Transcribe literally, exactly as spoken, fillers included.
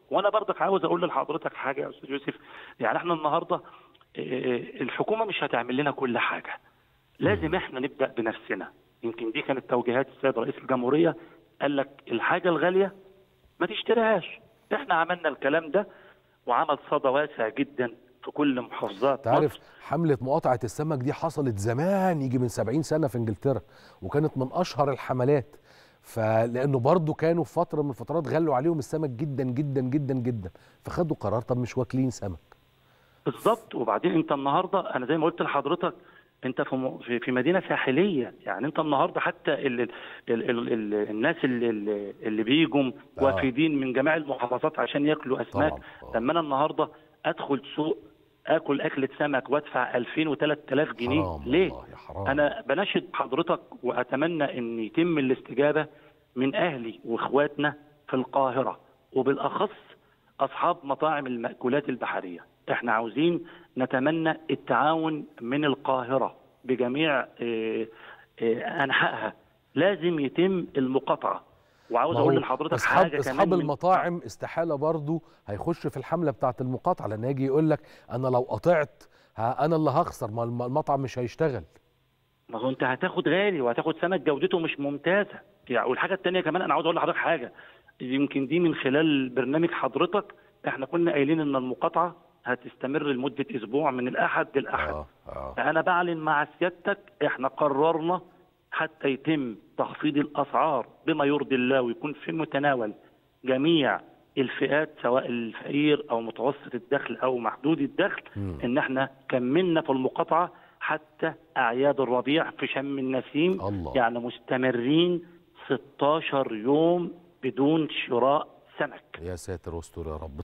وانا برضك عاوز اقول لحضرتك حاجه يا استاذ يوسف. يعني احنا النهارده الحكومه مش هتعمل لنا كل حاجه، لازم احنا نبدا بنفسنا. يمكن دي كانت توجيهات السيد رئيس الجمهوريه، قال لك الحاجه الغاليه ما تشتريهاش. احنا عملنا الكلام ده وعمل صدى واسع جدا في كل محافظات مصر. تعرف حملة مقاطعة السمك دي حصلت زمان يجي من سبعين سنة في انجلترا، وكانت من اشهر الحملات، فلانه برضو كانوا في فترة من الفترات غلوا عليهم السمك جدا جدا جدا جدا، فخدوا قرار طب مش واكلين سمك. بالظبط. وبعدين انت النهارده انا زي ما قلت لحضرتك، انت في في مدينه ساحليه، يعني انت النهارده حتى ال ال ال ال ال الناس اللي اللي بيجوا وافدين من جميع المحافظات عشان ياكلوا اسماك. لما انا النهارده ادخل سوق اكل اكله سمك وادفع ألفين وثلاث آلاف جنيه حرام ليه؟ والله يا حرام. انا بناشد حضرتك واتمنى ان يتم الاستجابه من اهلي واخواتنا في القاهره، وبالاخص اصحاب مطاعم المأكولات البحريه. احنا عاوزين نتمنى التعاون من القاهره بجميع اه اه انحائها، لازم يتم المقاطعه. وعاوز اقول لحضرتك أصحاب حاجه اصحاب كمان، المطاعم استحاله برضو هيخش في الحمله بتاعه المقاطعه، لان هيجي يقول لك انا لو قطعت انا اللي هخسر، ما المطعم مش هيشتغل. ما هو انت هتاخد غالي وهتاخد سمك جودته مش ممتازه يعني. والحاجه الثانيه كمان انا عاوز اقول لحضرتك حاجه، يمكن دي من خلال برنامج حضرتك، احنا كنا قايلين ان المقاطعه هتستمر لمده اسبوع من الاحد للاحد. آه آه. فانا بعلن مع سيادتك احنا قررنا حتى يتم تخفيض الاسعار بما يرضي الله ويكون في متناول جميع الفئات، سواء الفقير او متوسط الدخل او محدود الدخل، م. ان احنا كملنا في المقاطعه حتى اعياد الربيع في شم النسيم. الله. يعني مستمرين ستاشر يوم بدون شراء سمك. يا ساتر واستر يا رب.